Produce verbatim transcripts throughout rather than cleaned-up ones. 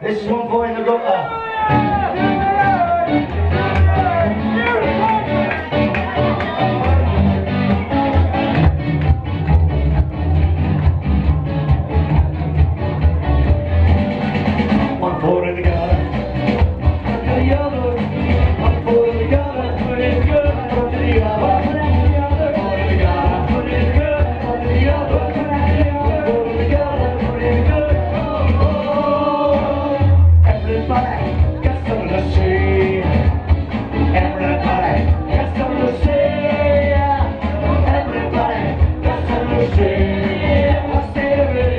This is one for in the gutter. One for in the gutter. The other. One for in the gutter. Put it good. Put the other. Put the other. Put in the gutter. Put it good. Put the other. Put in the gutter. Put it good. Oh, oh. Everybody got something to say. Everybody got something to say. Everybody got something to say. What's it?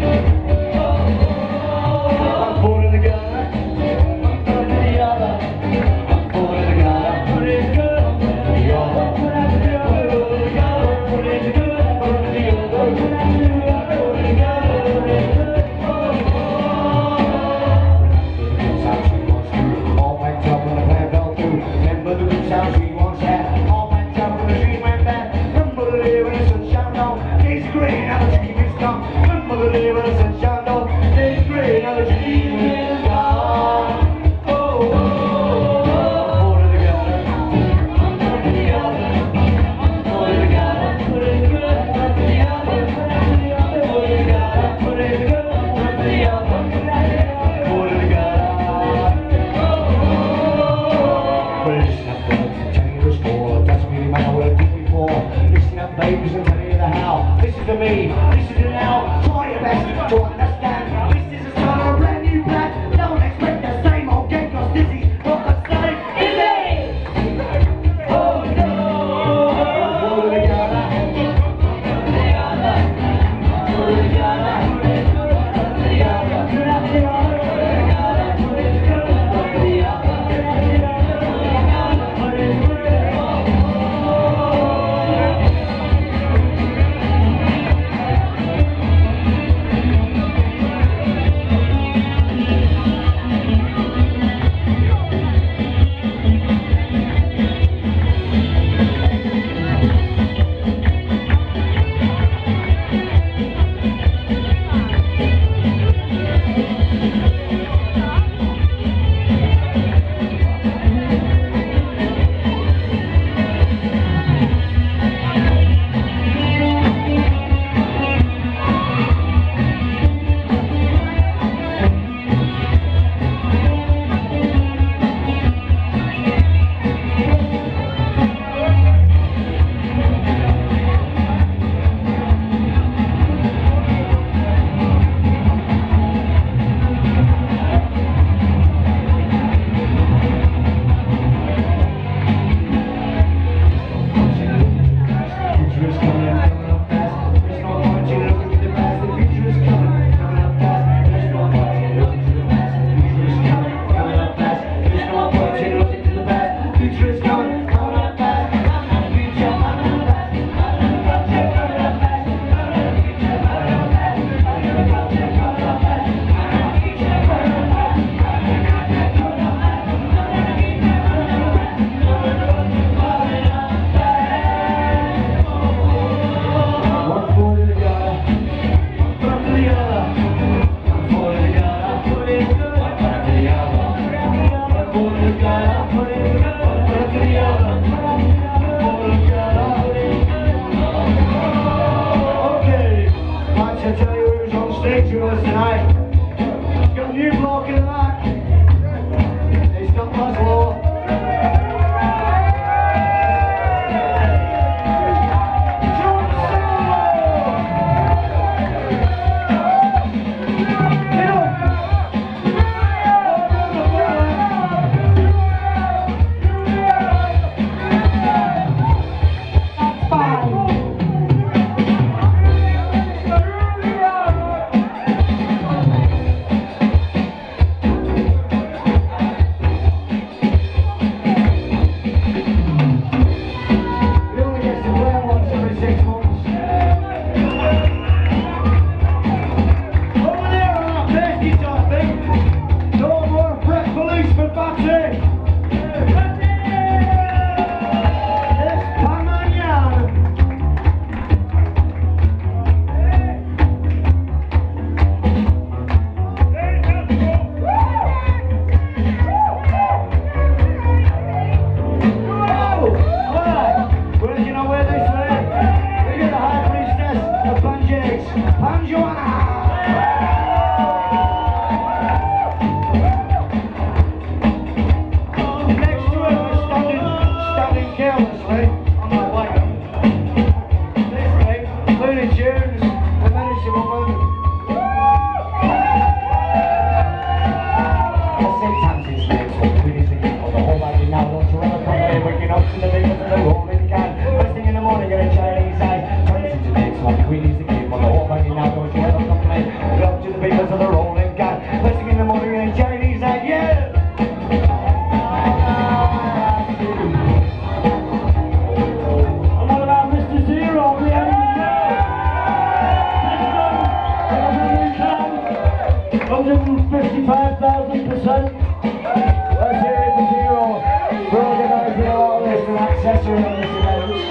One foot in the gutter. One foot in the other. One foot in the gutter. Put it good. Put the other. Put it good. Put it good. Put it good. Put the other. Put it good. Put it good. Oh, oh. Sound she wants to. All backed up when the band fell through. Remember the good sound she once had. All backed up when the dream went bad. Remember the day when the sun shone on. Days grey, now the dream is gone. Remember the day when the sun shone on. Days grey, now the dream is gone. Oh, oh, oh. One foot in the gutter. One foot in the other. One foot in the gutter. Put it good. Put the other. Put the other. Put it gutter. Put it good. Put the other. Put in the gutter. Oh, oh. Well, listen up, folks, and tell you the score. It doesn't really matter what I did before. Listen up, babies, and tell you the how. Listen to me. Listen to now. Try your best to understand. This is a start of a brand new plan. Don't expect the same old game, 'cause this is what the same is. Oh no! Put it together. Put it together. Put it together. Put it together. Put it together. Put it together. Put it together. Put it together. Tonight, he's got a new block in the back. He's got Maslow. Bye. God. First thing in the morning and Chinese like, yeah. And what about Mister Zero? We have one hundred fifty-five thousand percent. Let's hear it for Zero for organising all this and accessory on this event.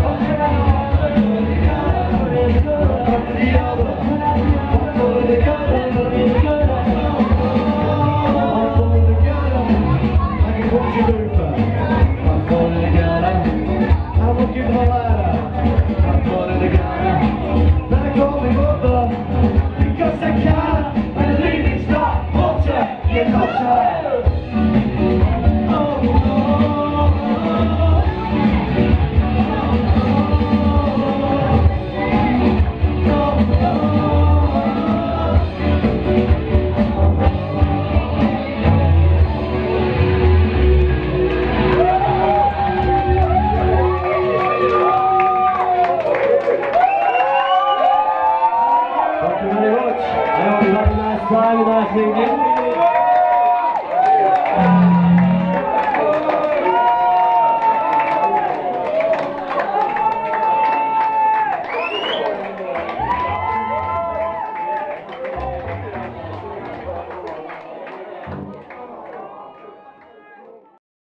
Together.